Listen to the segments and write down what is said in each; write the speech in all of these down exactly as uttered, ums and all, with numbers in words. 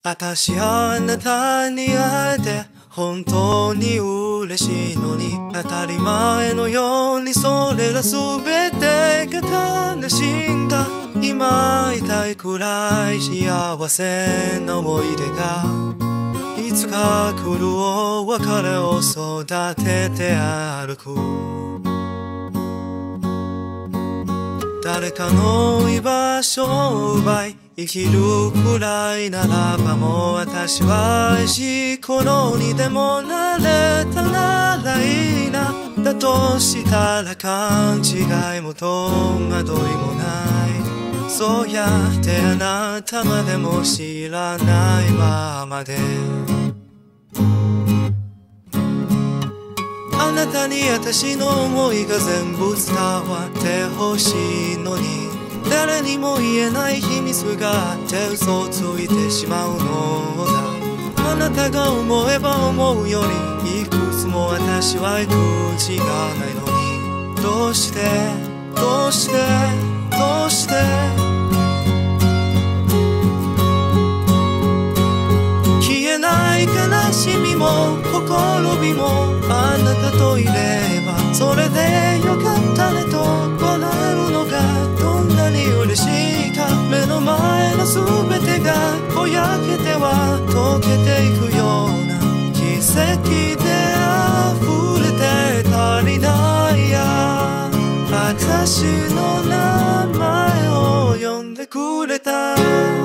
私あなたに会えて本当に嬉しいのに、当たり前のようにそれら全てが悲しいんだ。今痛いくらい幸せな思い出がいつか来るお別れを育てて歩く。誰かの居場所を奪い生きるくらいならば、もう私は愛しい頃にでもなれたならいいな。だとしたら勘違いも戸惑いもない。そうやってあなたまでも知らないままで、あなたに私の思いが全部伝わってほしいのに、誰にも言えない秘密があって嘘をついてしまうのだ。あなたが思えば思うよりいくつも私は口がないのに、どうしてどうしてどうして消えない悲しみもほころびもあなたといればそれでよかったねと笑えるのがどんなに嬉しいか。目の前の全てがぼやけては溶けていくような奇跡で溢れて足りないや、私の名前を呼んでくれた。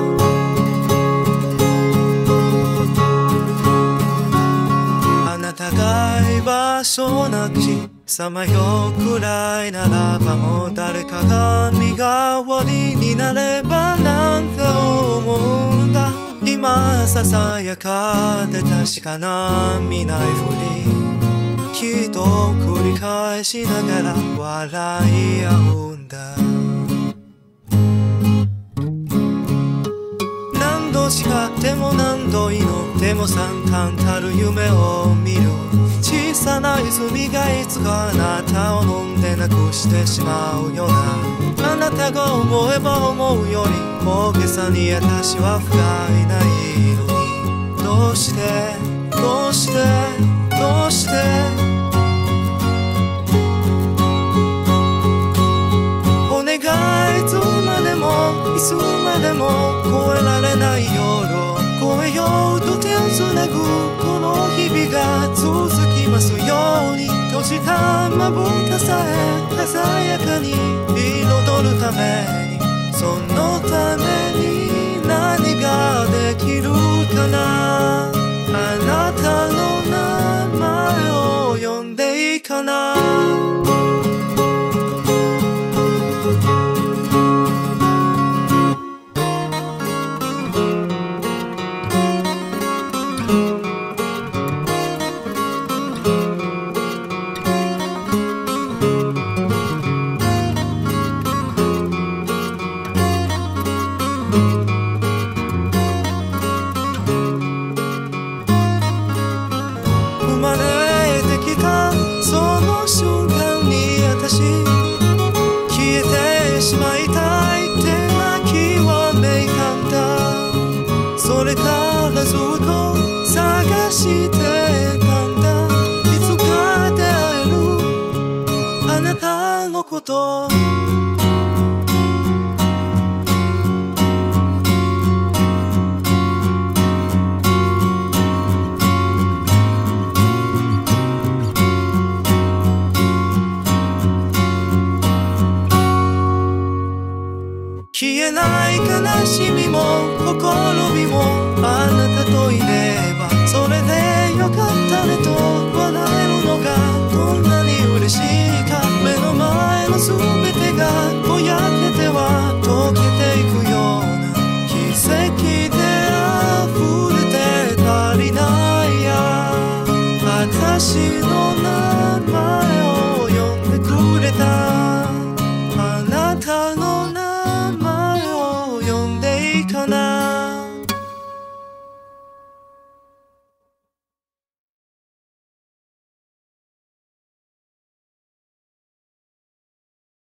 あなたが居場所なきさまよくらいならば、もう誰かが身代わりになればなんて思うんだ。今ささやかで確かな見ないふり、きっと繰り返しながら笑い合うんだ。何度誓っても何度祈っても惨憺たる夢を見る。小さな泉がいつかあなたを飲んでなくしてしまうような。あなたが思えば思うより大げさに私は不甲斐ないのに、どうしてどうしてどうしてお願い、いつまでもいつまでも越えられない夜を越えようと手をつなぐこの日々が続きますように。閉じたまぶたさえ鮮やかに彩るために、そのために何ができるかな。あなたの名前を呼んでいいかな。こと消えない悲しみもほころびもあなたといればそれでよかったねと笑えるのがどんなに嬉しいか。目の前の全てがぼやけては溶けていくような奇跡で溢れて足りないや、私の名前を呼んでくれた。あなたの